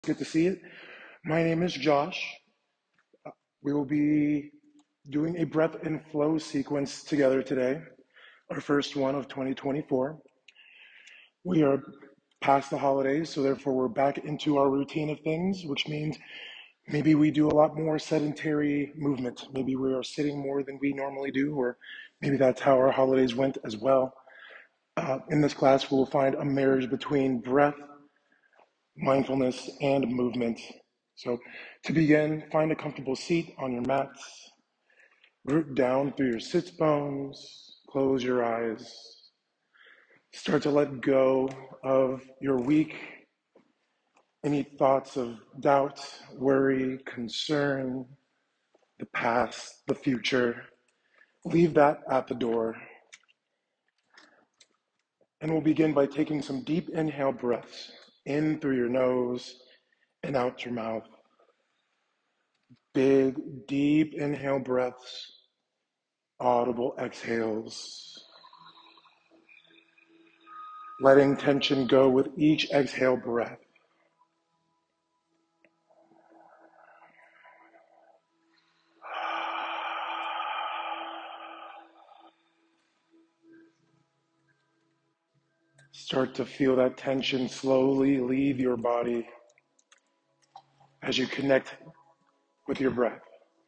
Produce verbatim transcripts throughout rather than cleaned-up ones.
Good to see it. My name is Josh. We will be doing a breath and flow sequence together today, our first one of twenty twenty-four. We are past the holidays, so therefore we're back into our routine of things, which means maybe we do a lot more sedentary movement. Maybe we are sitting more than we normally do, or maybe that's how our holidays went as well. Uh, in this class, we will find a marriage between breath, mindfulness, and movement. So to begin, find a comfortable seat on your mats, root down through your sits bones, close your eyes, start to let go of your week, any thoughts of doubt, worry, concern, the past, the future. Leave that at the door. And we'll begin by taking some deep inhale breaths in through your nose and out your mouth. Big, deep inhale breaths, audible exhales. Letting tension go with each exhale breath. Start to feel that tension slowly leave your body as you connect with your breath.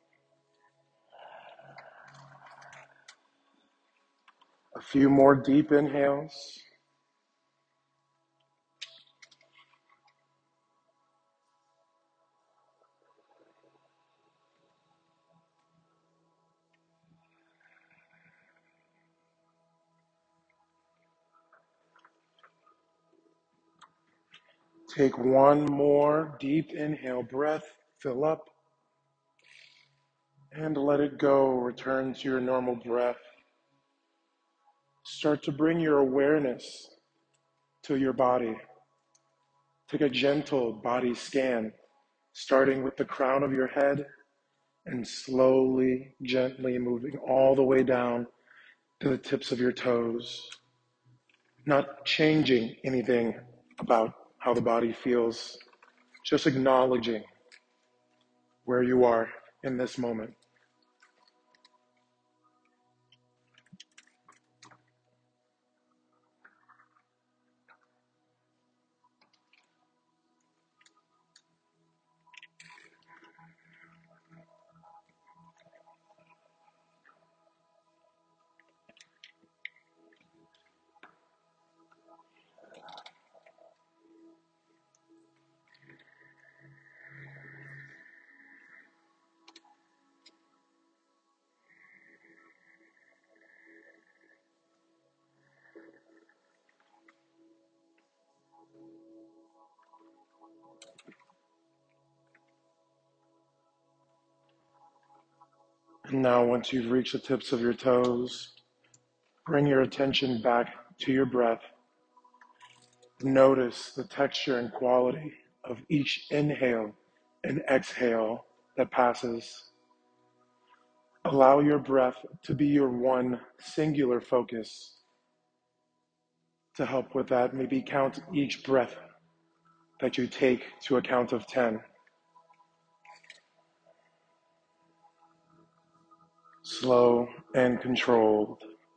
A few more deep inhales. Take one more deep inhale breath, fill up, and let it go. Return to your normal breath. Start to bring your awareness to your body. Take a gentle body scan, starting with the crown of your head and slowly, gently moving all the way down to the tips of your toes. Not changing anything about how the body feels, just acknowledging where you are in this moment. And now, once you've reached the tips of your toes, bring your attention back to your breath. Notice the texture and quality of each inhale and exhale that passes. Allow your breath to be your one singular focus. To help with that, maybe count each breath that you take to a count of ten. Slow and controlled.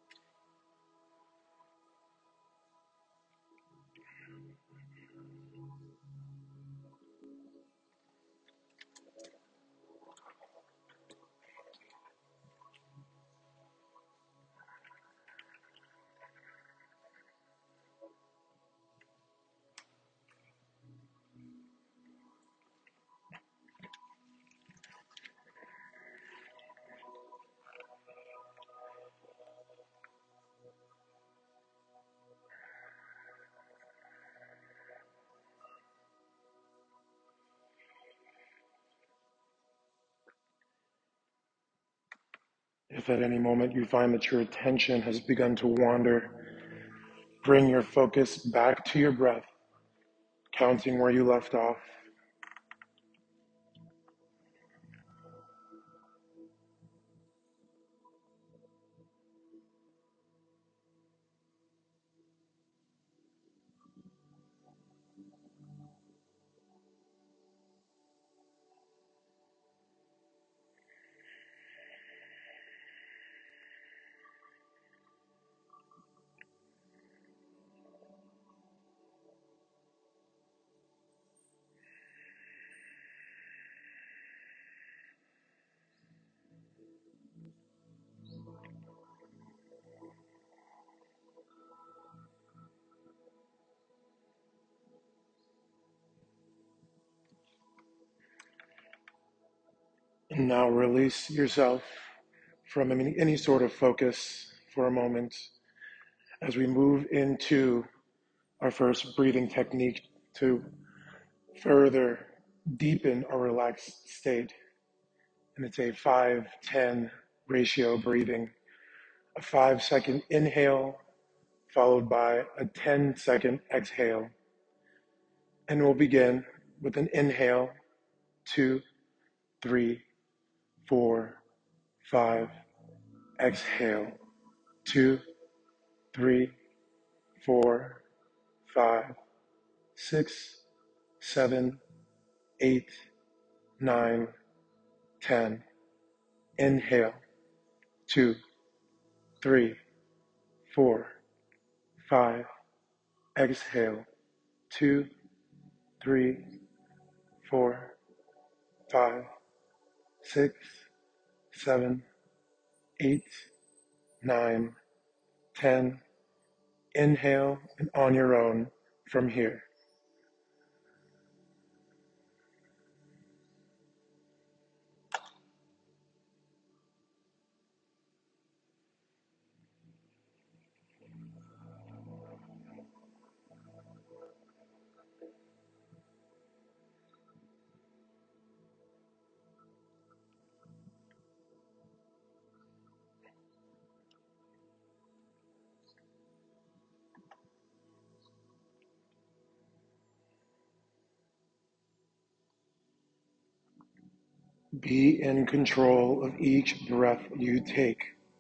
If at any moment you find that your attention has begun to wander, bring your focus back to your breath, counting where you left off. And now release yourself from any, any sort of focus for a moment as we move into our first breathing technique to further deepen our relaxed state. And it's a five ten ratio breathing. A five second inhale followed by a ten second exhale. And we'll begin with an inhale, two, three, four, five. Exhale, two, three, four, five, six, seven, eight, nine, ten. Inhale, two, three, four, five. Exhale, two, three, four, five, six, seven, eight, nine, ten. Inhale, and on your own from here. Be in control of each breath you take.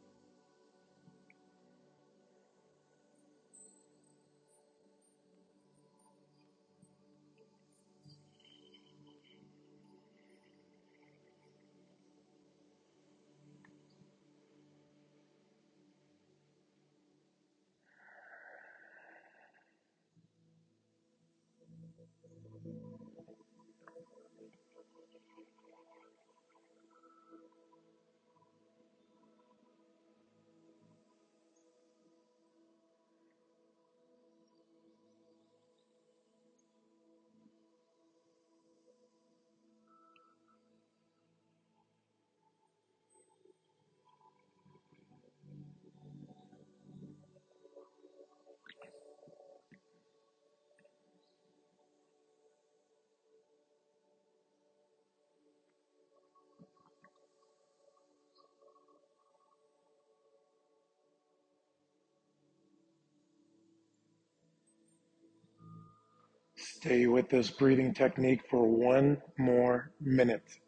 Stay with this breathing technique for one more minute.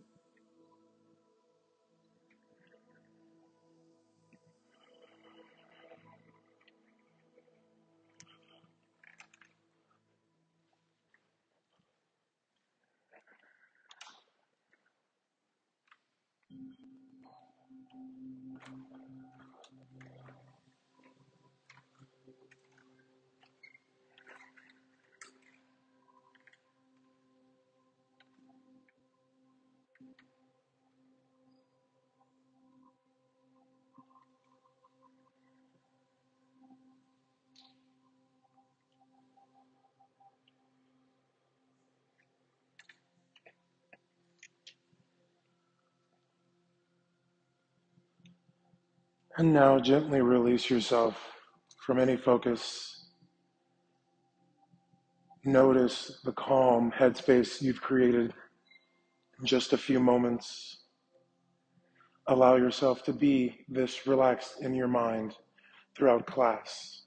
And now gently release yourself from any focus. Notice the calm headspace you've created in just a few moments. Allow yourself to be this relaxed in your mind throughout class.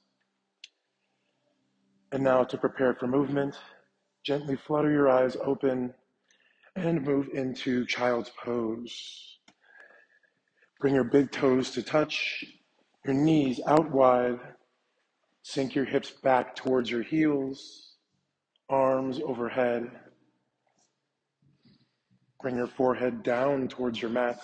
And now to prepare for movement, gently flutter your eyes open and move into child's pose. Bring your big toes to touch, your knees out wide. Sink your hips back towards your heels, arms overhead. Bring your forehead down towards your mat.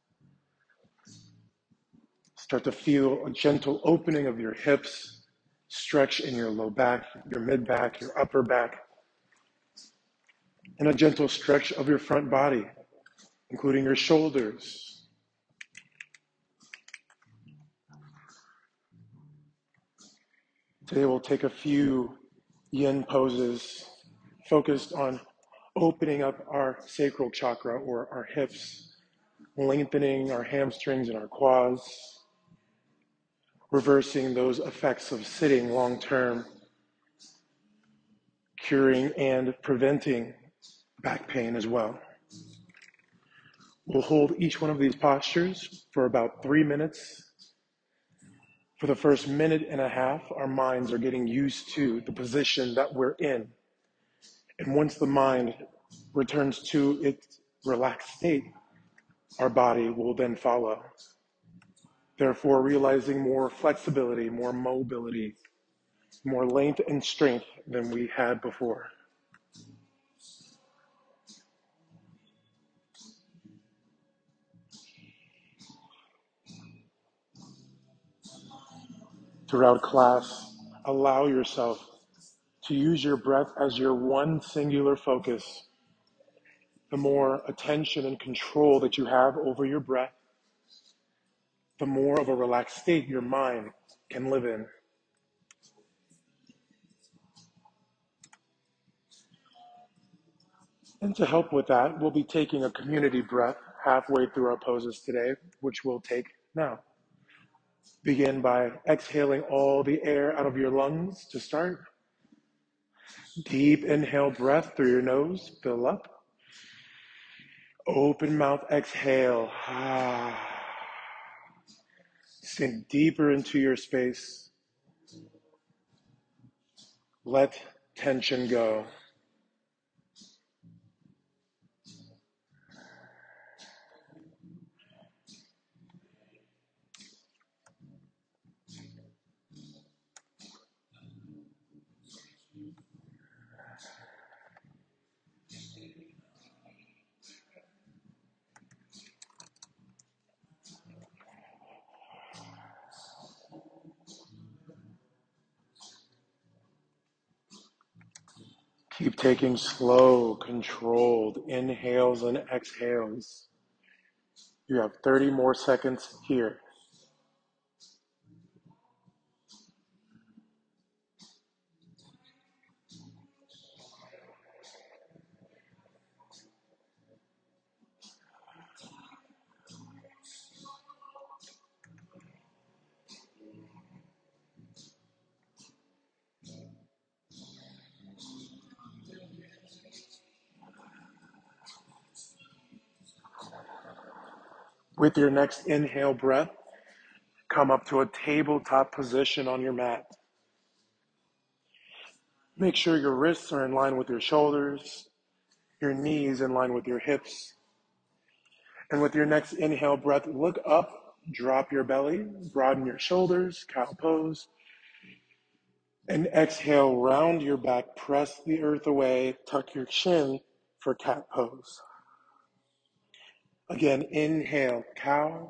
Start to feel a gentle opening of your hips, stretch in your low back, your mid back, your upper back, and a gentle stretch of your front body, including your shoulders. Today we'll take a few yin poses focused on opening up our sacral chakra or our hips, lengthening our hamstrings and our quads, reversing those effects of sitting long term, curing and preventing back pain as well. We'll hold each one of these postures for about three minutes. For the first minute and a half, our minds are getting used to the position that we're in. And once the mind returns to its relaxed state, our body will then follow. Therefore, realizing more flexibility, more mobility, more length and strength than we had before. Throughout class, allow yourself to use your breath as your one singular focus. The more attention and control that you have over your breath, the more of a relaxed state your mind can live in. And to help with that, we'll be taking a community breath halfway through our poses today, which we'll take now. Begin by exhaling all the air out of your lungs to start. Deep inhale breath through your nose, fill up. Open mouth, exhale. Sink deeper into your space. Let tension go. Keep taking slow, controlled inhales and exhales. You have thirty more seconds here. With your next inhale breath, come up to a tabletop position on your mat. Make sure your wrists are in line with your shoulders, your knees in line with your hips. And with your next inhale breath, look up, drop your belly, broaden your shoulders, cow pose. And exhale, round your back, press the earth away, tuck your chin for cat pose. Again, inhale, cow.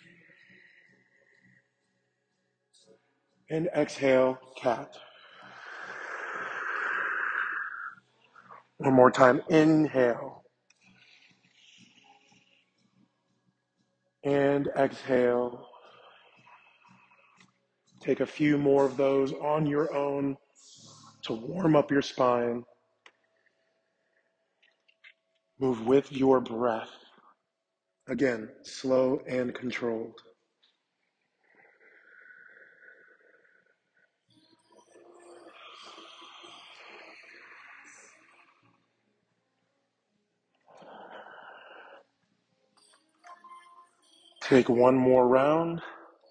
And exhale, cat. One more time, inhale. And exhale. Take a few more of those on your own to warm up your spine. Move with your breath. Again, slow and controlled. Take one more round.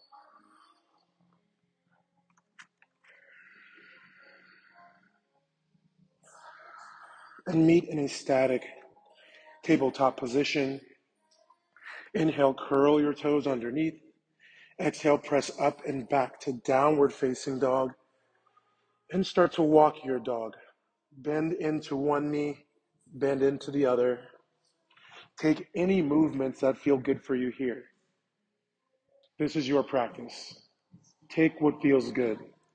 And meet in a static tabletop position. Inhale, curl your toes underneath. Exhale, press up and back to downward facing dog. And start to walk your dog. Bend into one knee, bend into the other. Take any movements that feel good for you here. This is your practice. Take what feels good.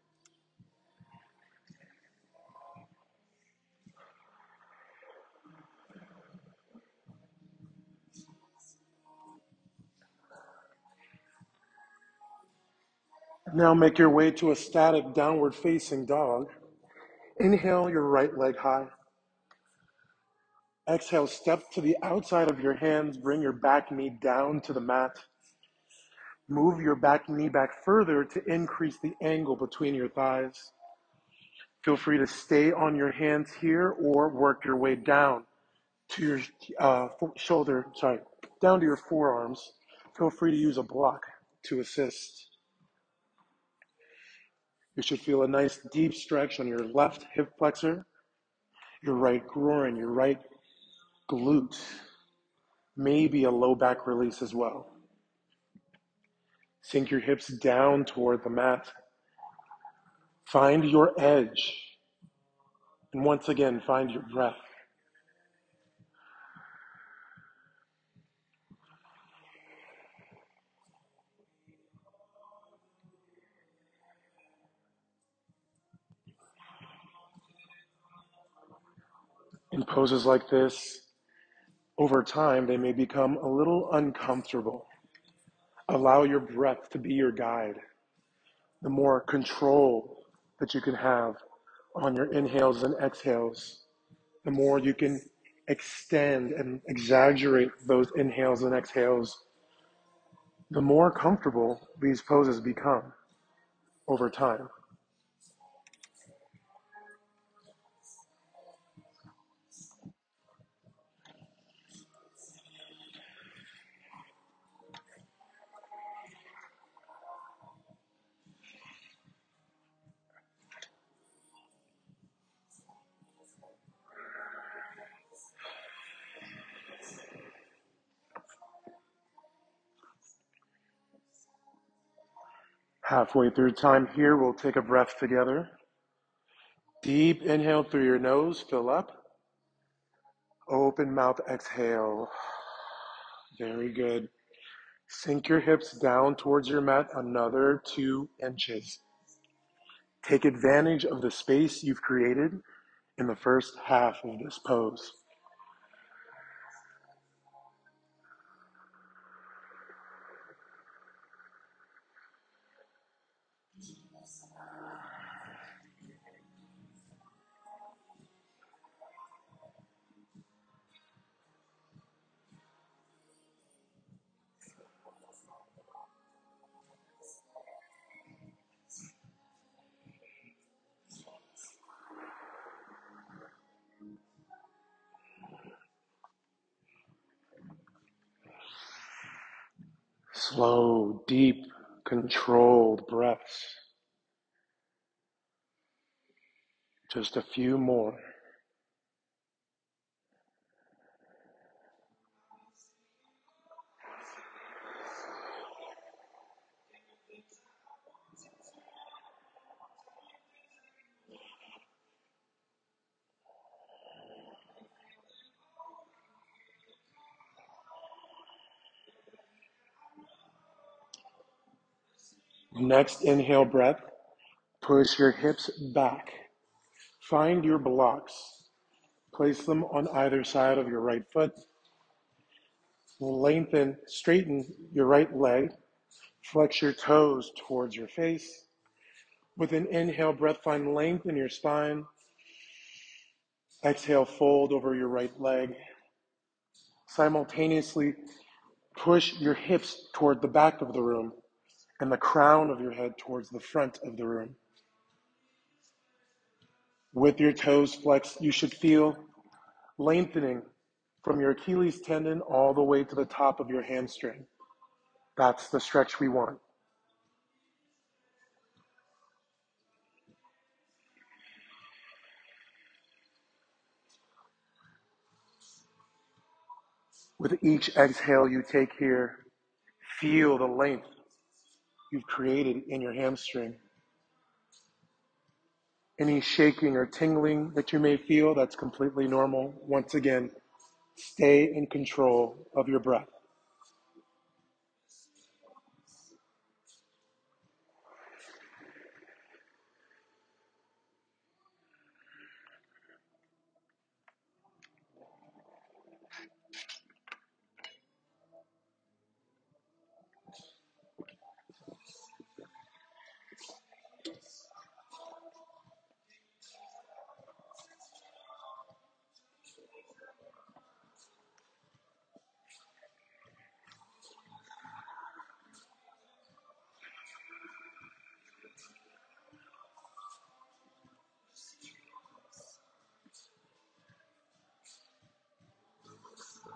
Now make your way to a static downward facing dog. Inhale your right leg high. Exhale, step to the outside of your hands, bring your back knee down to the mat. Move your back knee back further to increase the angle between your thighs. Feel free to stay on your hands here or work your way down to your uh, shoulder, sorry, down to your forearms. Feel free to use a block to assist. You should feel a nice deep stretch on your left hip flexor, your right groin, your right glute, maybe a low back release as well. Sink your hips down toward the mat. Find your edge. And once again, find your breath. In poses like this, over time, they may become a little uncomfortable. Allow your breath to be your guide. The more control that you can have on your inhales and exhales, the more you can extend and exaggerate those inhales and exhales, the more comfortable these poses become over time. Halfway through time here, we'll take a breath together. Deep inhale through your nose, fill up. Open mouth, exhale. Very good. Sink your hips down towards your mat another two inches. Take advantage of the space you've created in the first half of this pose. Slow, deep, controlled breaths. Just a few more. Next inhale breath, push your hips back. Find your blocks. Place them on either side of your right foot. Lengthen, straighten your right leg. Flex your toes towards your face. With an inhale breath, find length in your spine. Exhale, fold over your right leg. Simultaneously, push your hips toward the back of the room and the crown of your head towards the front of the room. With your toes flexed, you should feel lengthening from your Achilles tendon all the way to the top of your hamstring. That's the stretch we want. With each exhale you take here, feel the length you've created in your hamstring. Any shaking or tingling that you may feel, that's completely normal. Once again, stay in control of your breath.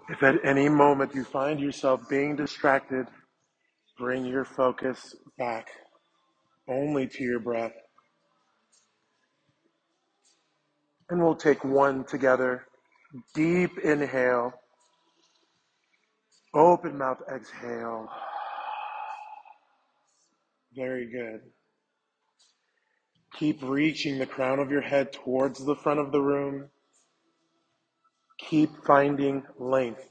If at any moment you find yourself being distracted, bring your focus back only to your breath. And we'll take one together. Deep inhale, open mouth exhale. Very good. Keep reaching the crown of your head towards the front of the room. Keep finding length.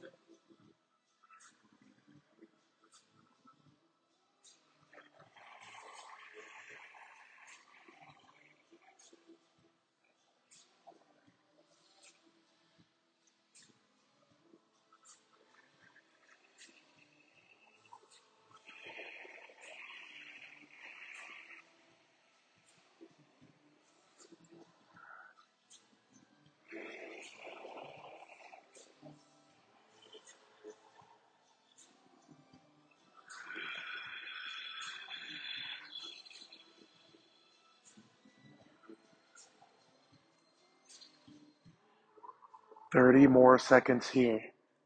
thirty more seconds here.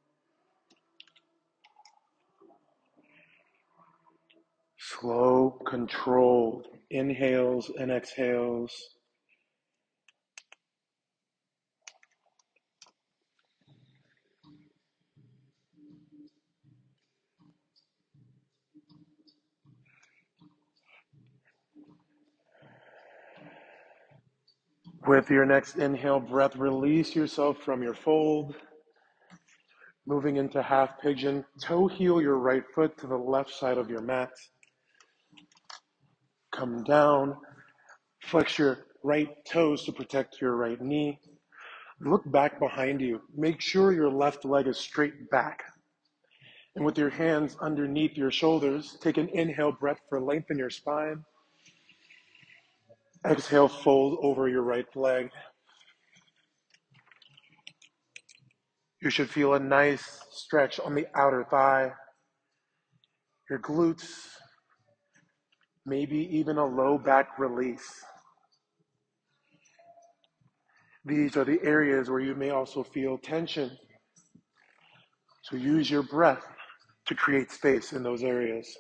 Slow, controlled inhales and exhales. With your next inhale breath, release yourself from your fold. Moving into half pigeon, toe heel your right foot to the left side of your mat. Come down, flex your right toes to protect your right knee. Look back behind you. Make sure your left leg is straight back. And with your hands underneath your shoulders, take an inhale breath for length in your spine. Exhale, fold over your right leg. You should feel a nice stretch on the outer thigh, your glutes, maybe even a low back release. These are the areas where you may also feel tension. So use your breath to create space in those areas.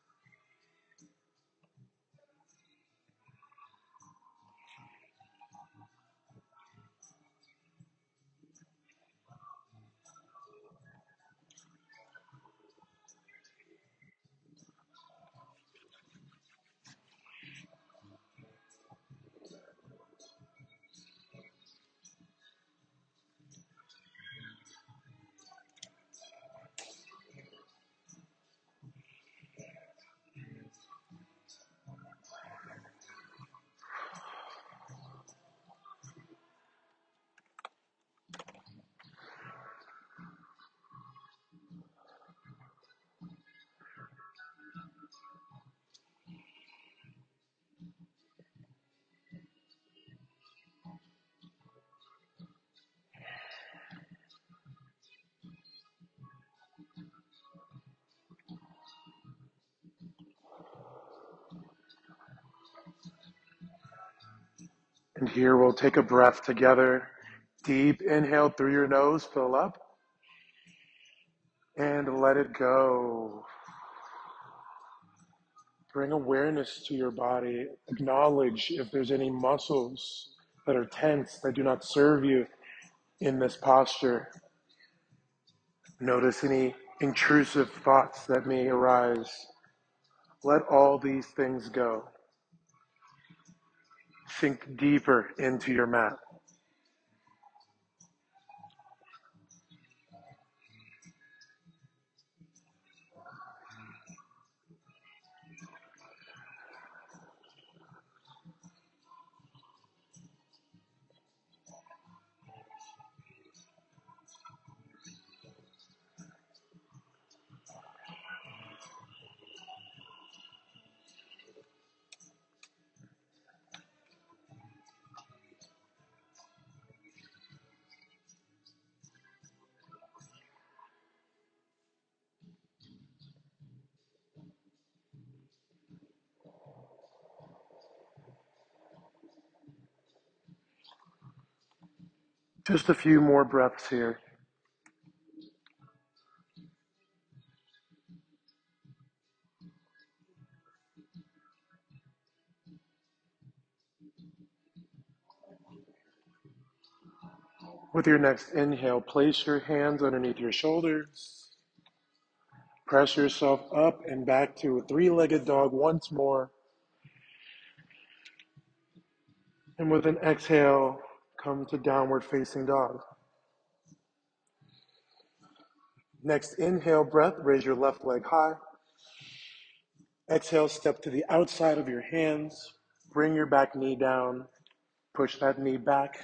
And here we'll take a breath together. Deep inhale through your nose, fill up, and let it go. Bring awareness to your body. Acknowledge if there's any muscles that are tense that do not serve you in this posture. Notice any intrusive thoughts that may arise. Let all these things go. Sink deeper into your mat. Just a few more breaths here. With your next inhale, place your hands underneath your shoulders. Press yourself up and back to a three-legged dog once more. And with an exhale, come to downward facing dog. Next inhale breath, raise your left leg high. Exhale, step to the outside of your hands. Bring your back knee down. Push that knee back.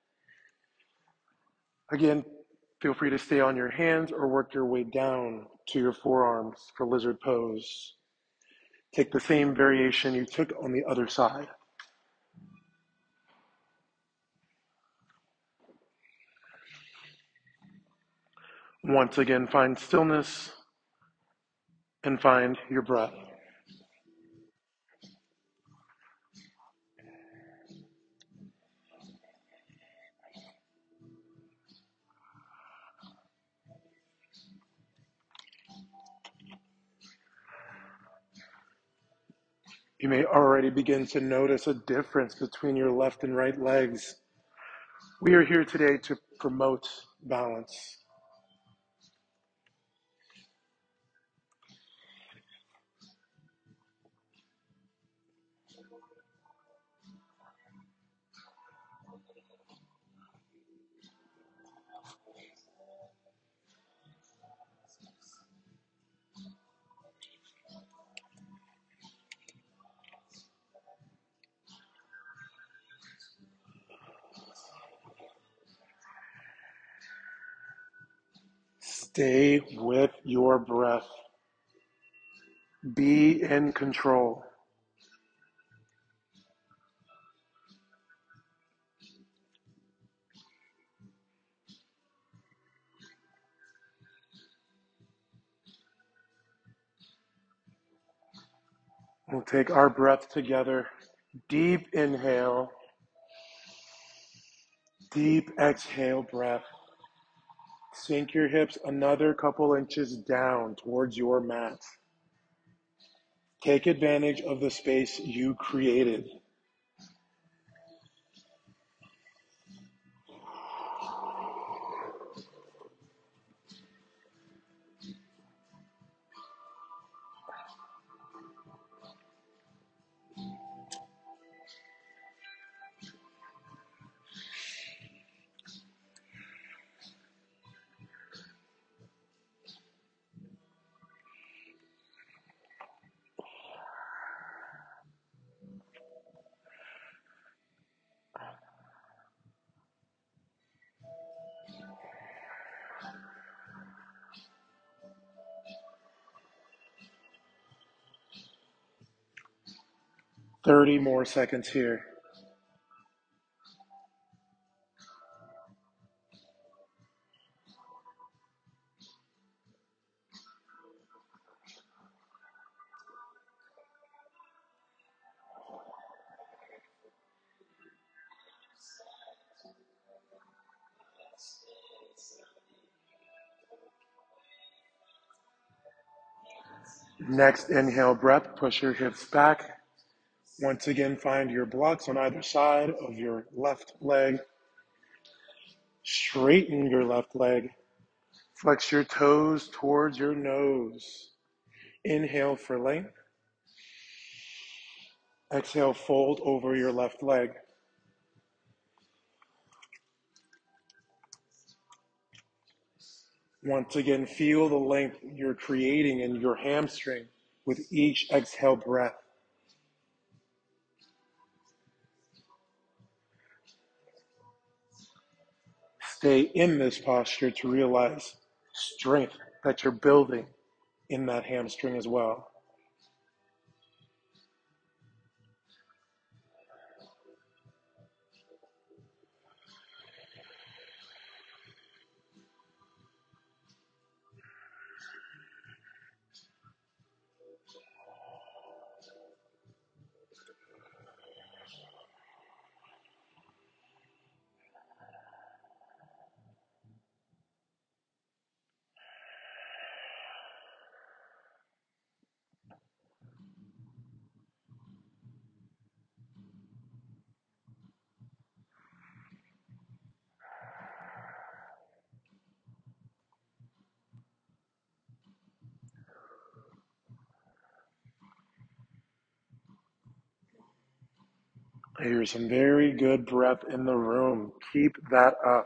Again, feel free to stay on your hands or work your way down to your forearms for lizard pose. Take the same variation you took on the other side. Once again, find stillness and find your breath. You may already begin to notice a difference between your left and right legs. We are here today to promote balance. Stay with your breath. Be in control. We'll take our breath together. Deep inhale. Deep exhale breath. Sink your hips another couple inches down towards your mat. Take advantage of the space you created. thirty more seconds here. Next inhale breath, push your hips back. Once again, find your blocks on either side of your left leg. Straighten your left leg. Flex your toes towards your nose. Inhale for length. Exhale, fold over your left leg. Once again, feel the length you're creating in your hamstring with each exhale breath. Stay in this posture to realize strength that you're building in that hamstring as well. I hear some very good breath in the room. Keep that up.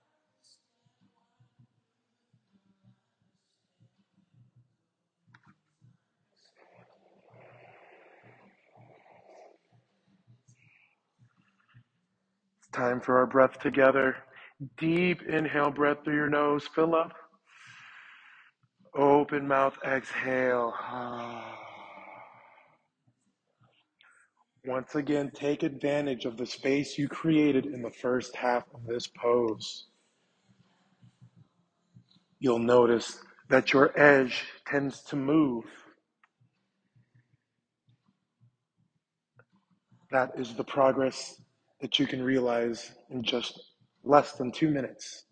It's time for our breath together. Deep inhale, breath through your nose. Fill up. Open mouth, exhale. Once again, take advantage of the space you created in the first half of this pose. You'll notice that your edge tends to move. That is the progress that you can realize in just less than two minutes.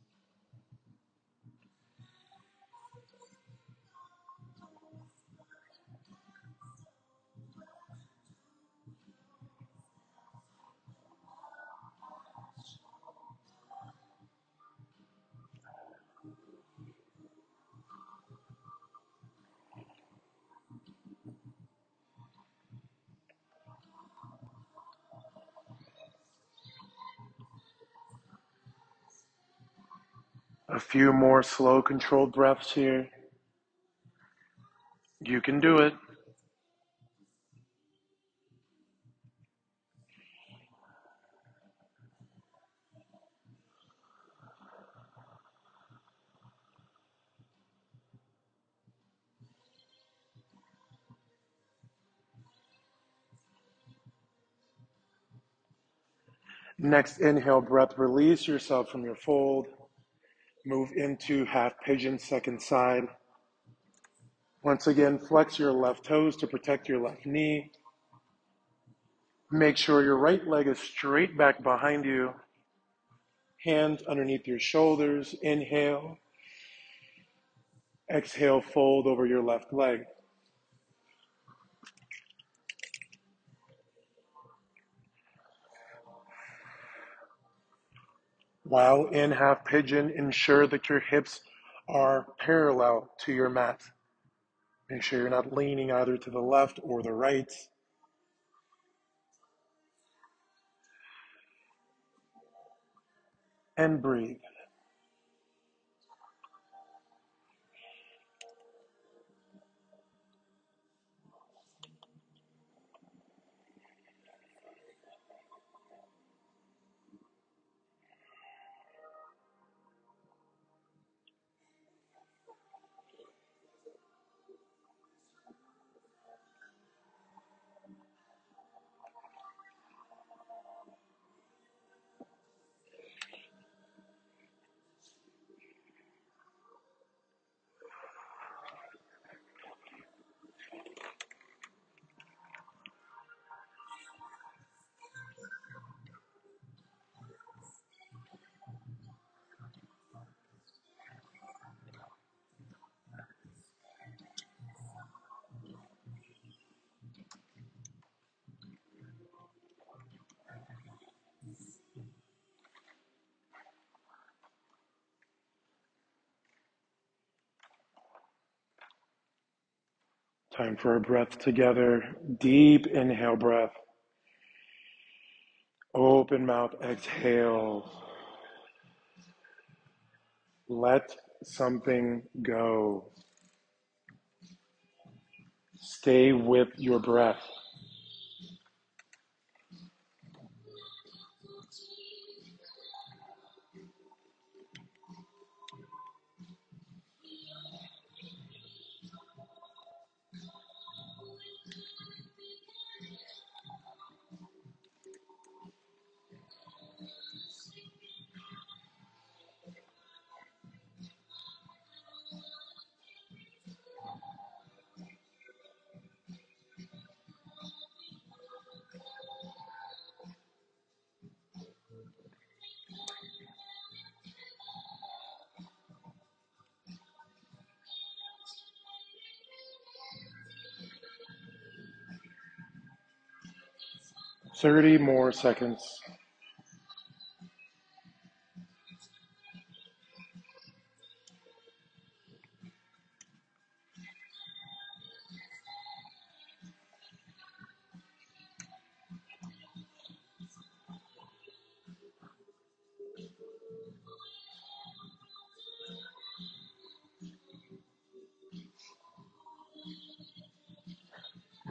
A few more slow, controlled breaths here. You can do it. Next inhale breath, release yourself from your fold. Move into half pigeon, second side. Once again, flex your left toes to protect your left knee. Make sure your right leg is straight back behind you. Hands underneath your shoulders. Inhale. Exhale, fold over your left leg. While in half pigeon, ensure that your hips are parallel to your mat. Make sure you're not leaning either to the left or the right. And breathe. Time for a breath together. Deep inhale breath. Open mouth, exhale. Let something go. Stay with your breath. thirty more seconds.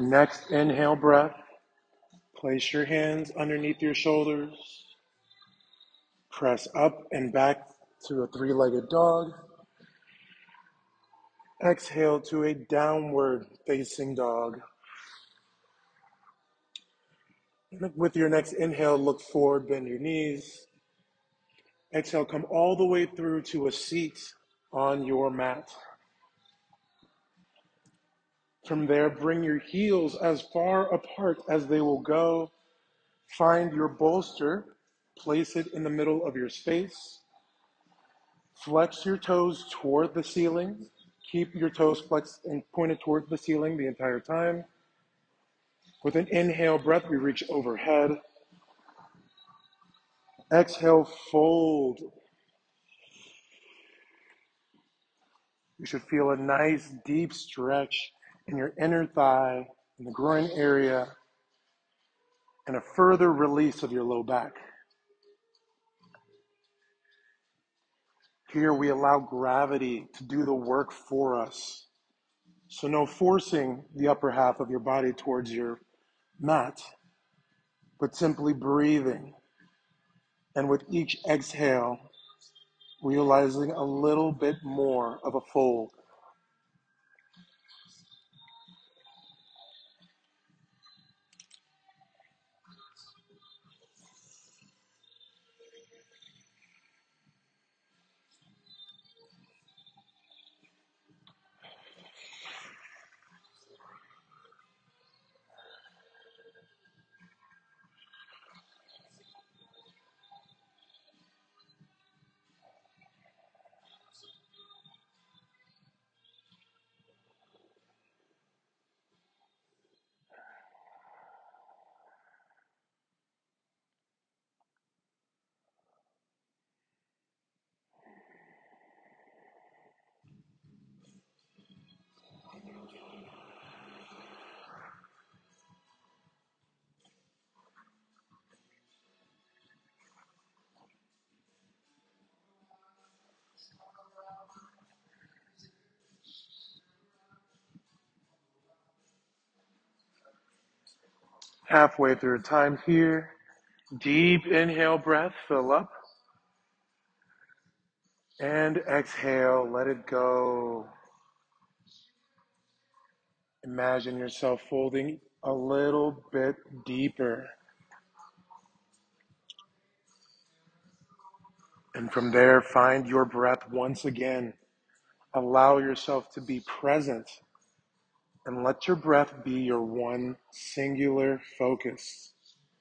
Next inhale breath, place your hands underneath your shoulders, press up and back to a three-legged dog. Exhale to a downward facing dog. With your next inhale, look forward, bend your knees. Exhale, come all the way through to a seat on your mat. From there, bring your heels as far apart as they will go. Find your bolster, place it in the middle of your space. Flex your toes toward the ceiling. Keep your toes flexed and pointed toward the ceiling the entire time. With an inhale breath, we reach overhead. Exhale, fold. You should feel a nice deep stretch in your inner thigh, in the groin area, and a further release of your low back. Here we allow gravity to do the work for us. So no forcing the upper half of your body towards your mat, but simply breathing. And with each exhale, realizing a little bit more of a fold. Halfway through time here, deep inhale breath, fill up. And exhale, let it go. Imagine yourself folding a little bit deeper. And from there, find your breath once again. Allow yourself to be present and let your breath be your one singular focus.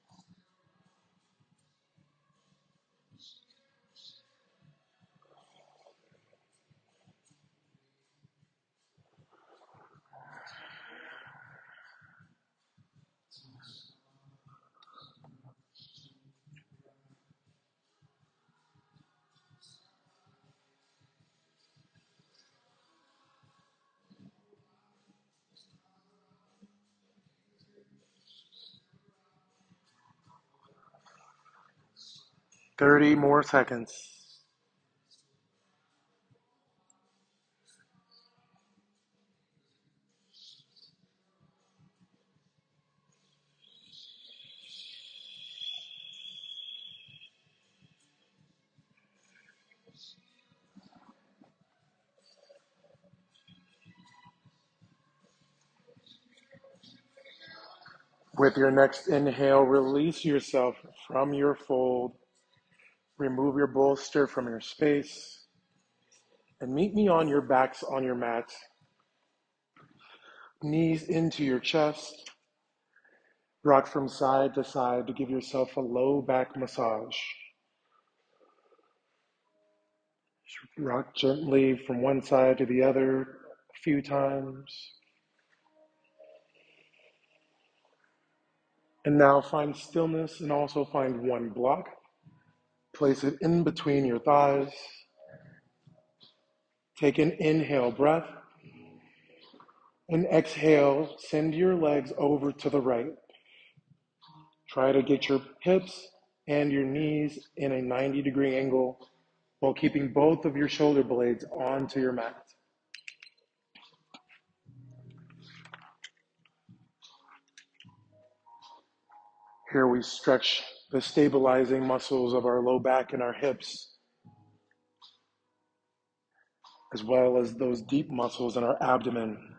thirty more seconds. With your next inhale, release yourself from your fold. Remove your bolster from your space. And meet me on your backs on your mat. Knees into your chest. Rock from side to side to give yourself a low back massage. Rock gently from one side to the other a few times. And now find stillness and also find one block. Place it in between your thighs. Take an inhale breath. And exhale, send your legs over to the right. Try to get your hips and your knees in a ninety degree angle while keeping both of your shoulder blades onto your mat. Here we stretch the stabilizing muscles of our low back and our hips, as well as those deep muscles in our abdomen.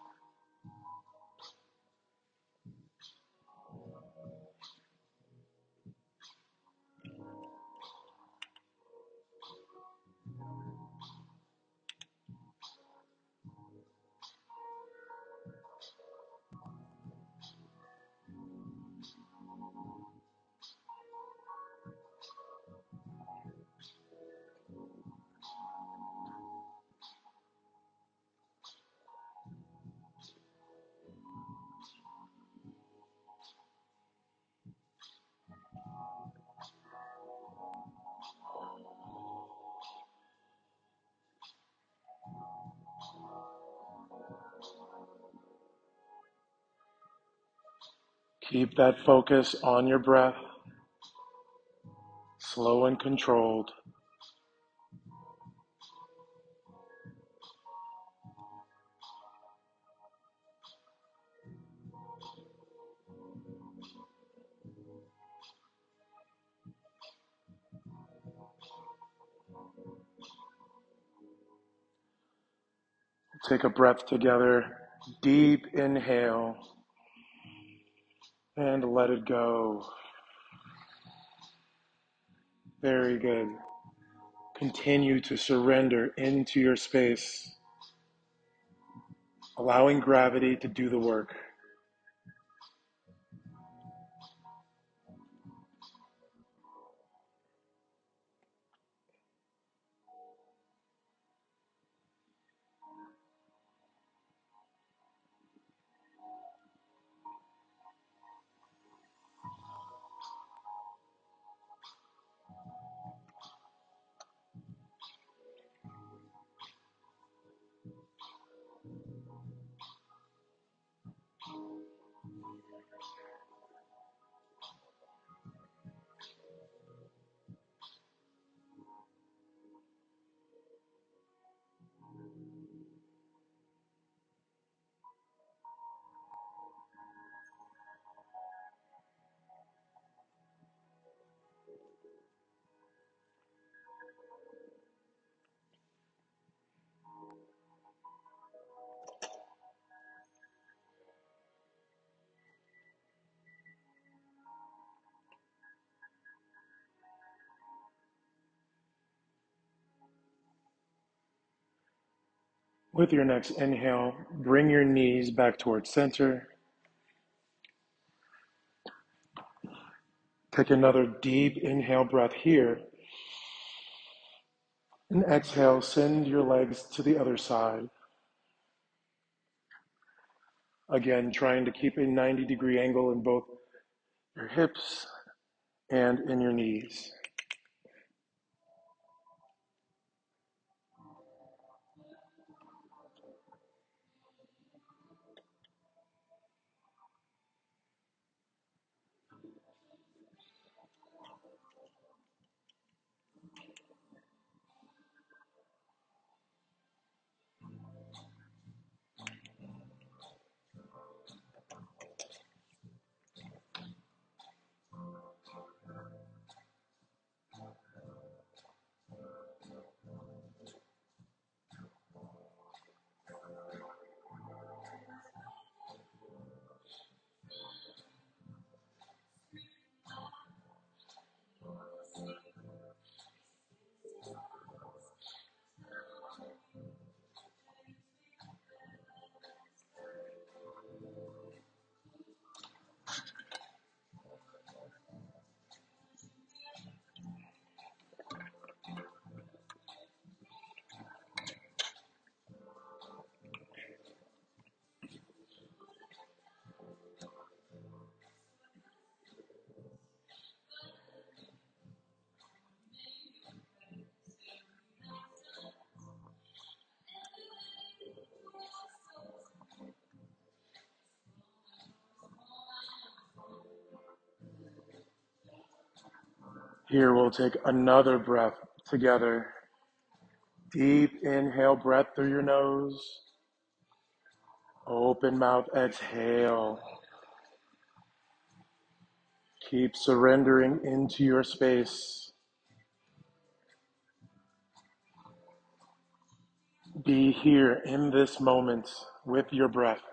Keep that focus on your breath, slow and controlled. Take a breath together. Deep inhale and let it go. Very good. Continue to surrender into your space, allowing gravity to do the work. With your next inhale, bring your knees back towards center. Take another deep inhale breath here. And exhale, send your legs to the other side. Again, trying to keep a ninety degree angle in both your hips and in your knees. Here we'll take another breath together. Deep inhale, breath through your nose. Open mouth, exhale. Keep surrendering into your space. Be here in this moment with your breath.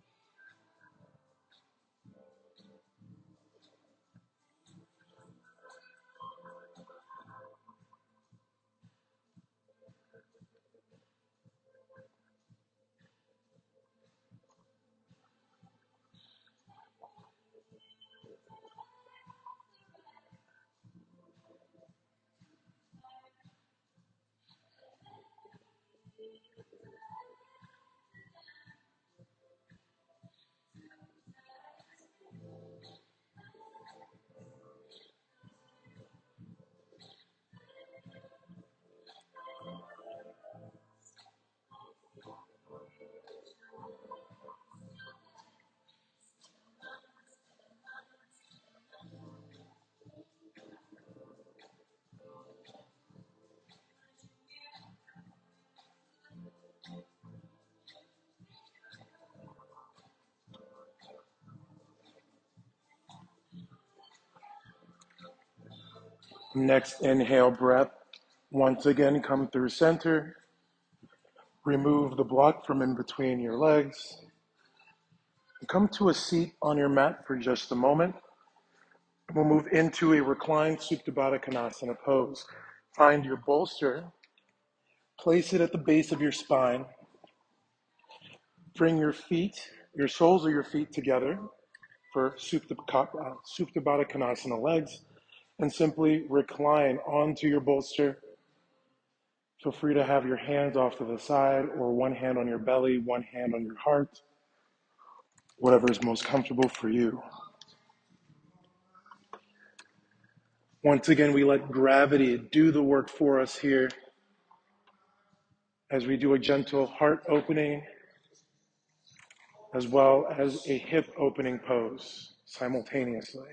Next inhale breath. Once again, come through center. Remove the block from in between your legs. Come to a seat on your mat for just a moment. We'll move into a reclined Supta Baddha Konasana pose. Find your bolster. Place it at the base of your spine. Bring your feet, your soles of your feet together for Supta, uh, Supta Baddha Konasana legs, and simply recline onto your bolster. Feel free to have your hands off to the side or one hand on your belly, one hand on your heart, whatever is most comfortable for you. Once again, we let gravity do the work for us here as we do a gentle heart opening as well as a hip opening pose simultaneously.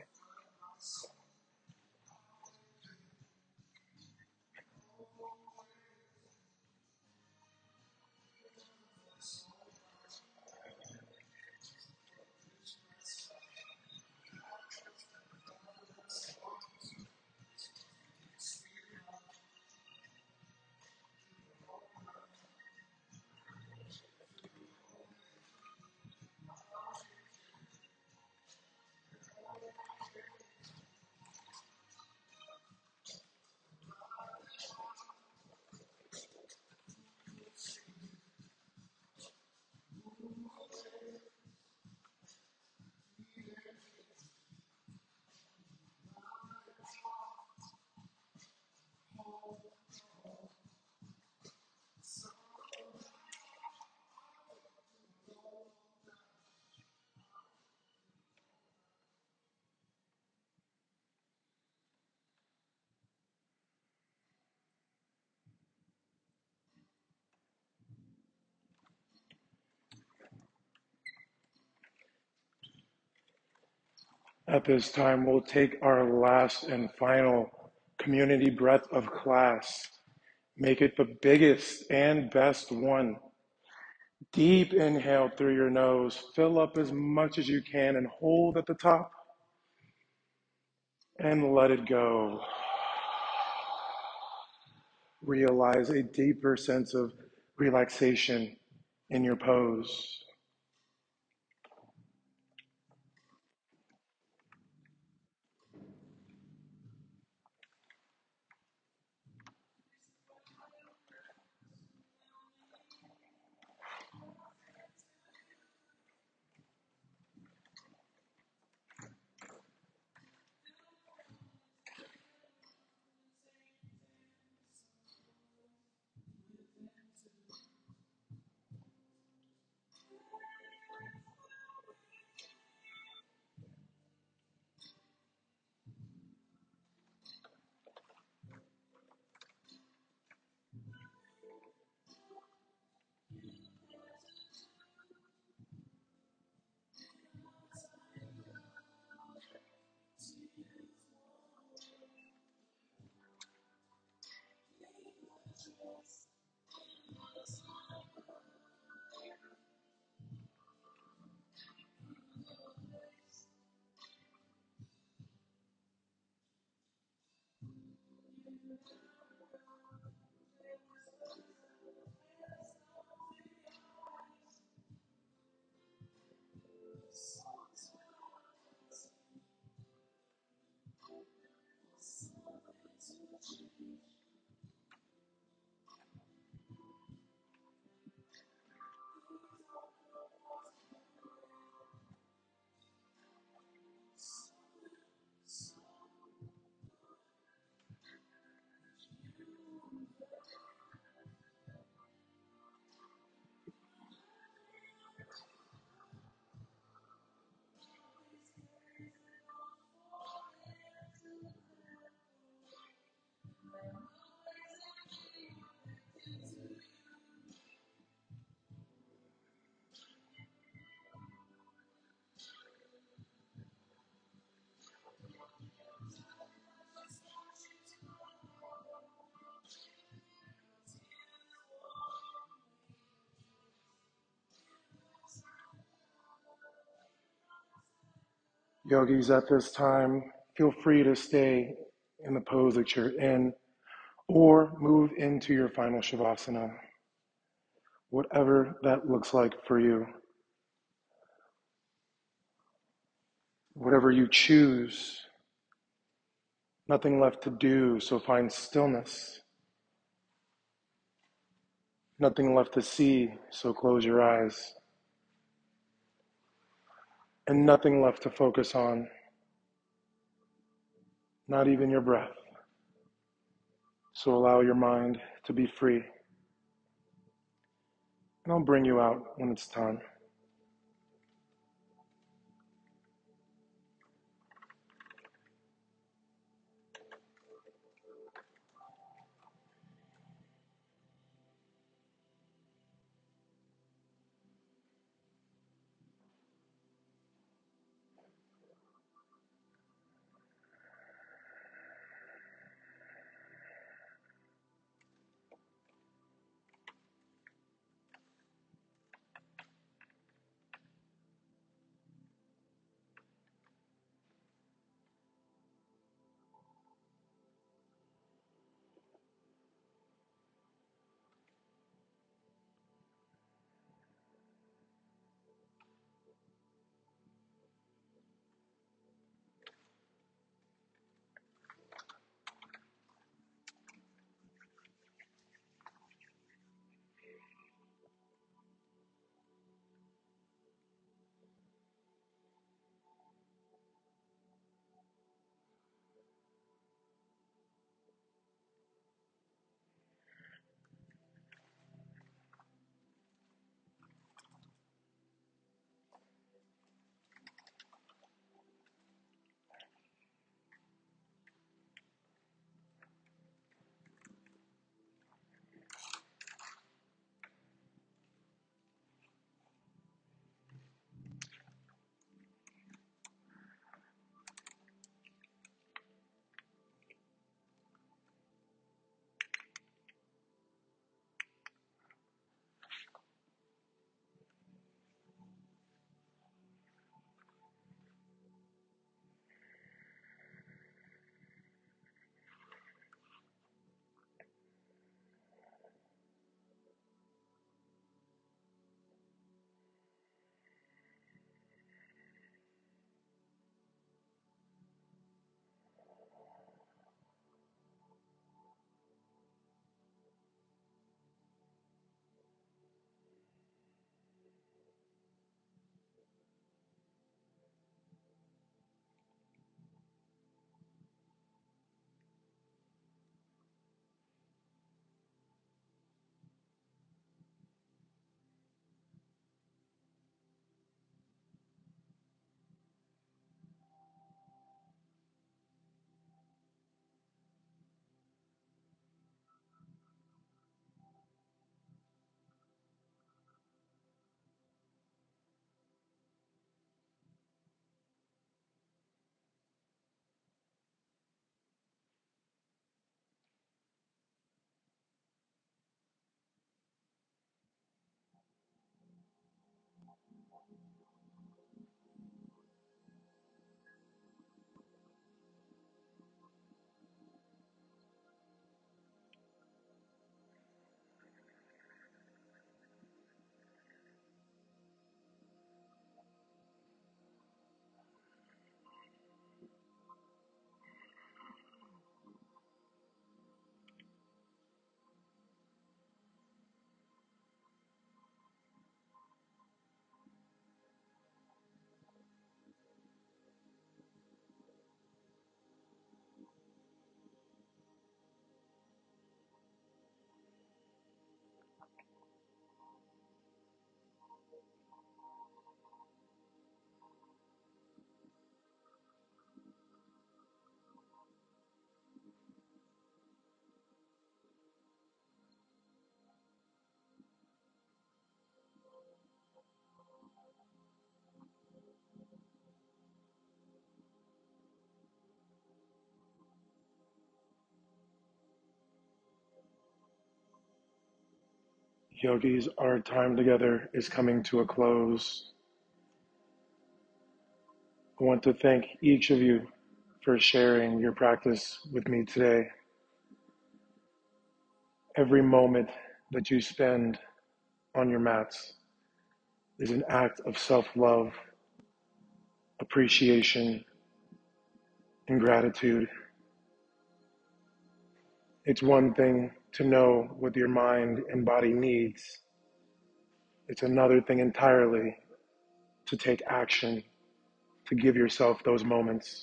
At this time, we'll take our last and final community breath of class. Make it the biggest and best one. Deep inhale through your nose. Fill up as much as you can and hold at the top. And let it go. Realize a deeper sense of relaxation in your pose. Yogis, at this time, feel free to stay in the pose that you're in or move into your final Shavasana, whatever that looks like for you. Whatever you choose, nothing left to do, so find stillness. Nothing left to see, so close your eyes. And nothing left to focus on, not even your breath. So allow your mind to be free. And I'll bring you out when it's time. Yogis, our time together is coming to a close. I want to thank each of you for sharing your practice with me today. Every moment that you spend on your mats is an act of self-love, appreciation, and gratitude. It's one thing to know what your mind and body needs. It's another thing entirely to take action, to give yourself those moments.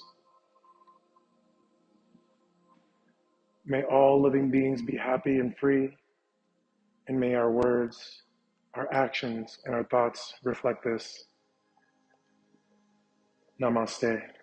May all living beings be happy and free, and may our words, our actions, and our thoughts reflect this. Namaste.